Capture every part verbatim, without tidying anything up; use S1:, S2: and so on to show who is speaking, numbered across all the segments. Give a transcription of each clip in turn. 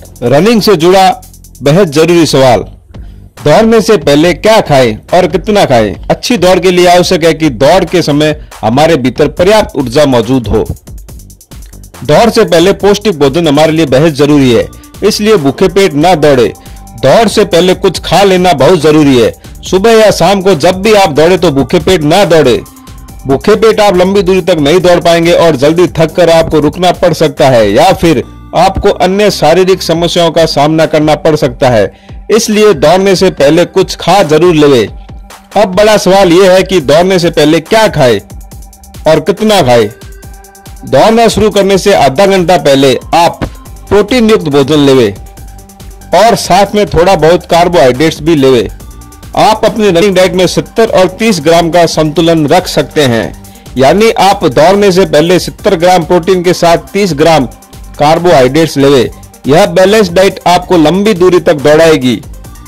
S1: Running से जुड़ा बेहद जरूरी सवाल। दौड़ने से पहले क्या खाएं और कितना खाएं? अच्छी दौड़ के लिए आवश्यक है कि दौड़ के समय हमारे भीतर पर्याप्त ऊर्जा मौजूद हो। दौड़ से पहले पौष्टिक भोजन हमारे लिए बेहद जरूरी है, इसलिए भूखे पेट ना दौड़े। दौड़ से पहले कुछ खा लेना बहुत जरूरी है। सुबह या शाम को जब भी आप दौड़े तो भूखे पेट ना दौड़े। भूखे पेट आप लंबी दूरी तक नहीं दौड़ पाएंगे और जल्दी थक कर आपको रुकना पड़ सकता है या फिर आपको अन्य शारीरिक समस्याओं का सामना करना पड़ सकता है। इसलिए दौड़ने से पहले कुछ खा जरूर लेवे। अब बड़ा सवाल यह है कि दौड़ने से पहले क्या खाए और कितना खाए। दौड़ना शुरू करने से आधा घंटा पहले आप प्रोटीन युक्त भोजन लेवे और साथ में थोड़ा बहुत कार्बोहाइड्रेट्स भी लेवे। आप अपनी रनिंग डाइट में सत्तर और तीस ग्राम का संतुलन रख सकते हैं, यानी आप दौड़ने से पहले सत्तर ग्राम प्रोटीन के साथ तीस ग्राम कार्बोहाइड्रेट्स लेवे। यह बैलेंस डाइट आपको लंबी दूरी तक दौड़ाएगी।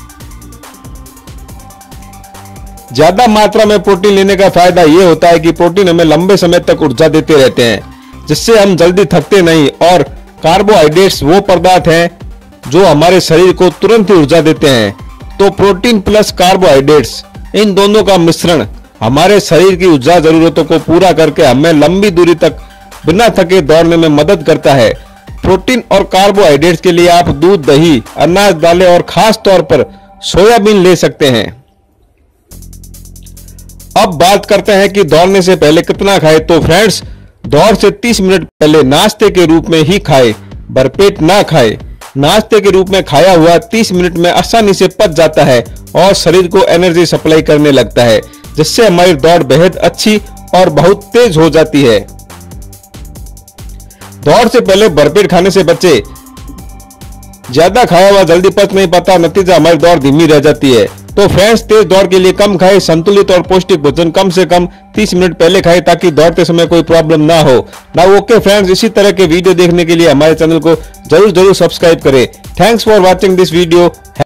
S1: ज्यादा मात्रा में प्रोटीन लेने का फायदा यह होता है कि प्रोटीन हमें लंबे समय तक ऊर्जा देते रहते हैं, जिससे हम जल्दी थकते नहीं। और कार्बोहाइड्रेट्स वो पदार्थ हैं जो हमारे शरीर को तुरंत ही ऊर्जा देते हैं। तो प्रोटीन प्लस कार्बोहाइड्रेट्स, इन दोनों का मिश्रण हमारे शरीर की ऊर्जा जरूरतों को पूरा करके हमें लंबी दूरी तक बिना थके दौड़ने में मदद करता है। प्रोटीन और कार्बोहाइड्रेट्स के लिए आप दूध, दही, अनाज, दालें और खास तौर पर सोयाबीन ले सकते हैं। अब बात करते हैं कि दौड़ने से पहले कितना खाएं। तो फ्रेंड्स, दौड़ से तीस मिनट पहले नाश्ते के रूप में ही खाएं, भरपेट ना खाएं। नाश्ते के रूप में खाया हुआ तीस मिनट में आसानी से पच जाता है और शरीर को एनर्जी सप्लाई करने लगता है, जिससे हमारी दौड़ बेहद अच्छी और बहुत तेज हो जाती है। दौड़ से पहले भरपेट खाने से बचे। ज्यादा खाया हुआ जल्दी पच नहीं पाता, नतीजा हमारी दौड़ धीमी रह जाती है। तो फ्रेंड्स, तेज दौड़ के लिए कम खाएं, संतुलित और पौष्टिक भोजन कम से कम तीस मिनट पहले खाएं ताकि दौड़ते समय कोई प्रॉब्लम ना हो ना। ओके फ्रेंड्स, इसी तरह के वीडियो देखने के लिए हमारे चैनल को जरूर जरूर सब्सक्राइब करें। Thanks for watching this video.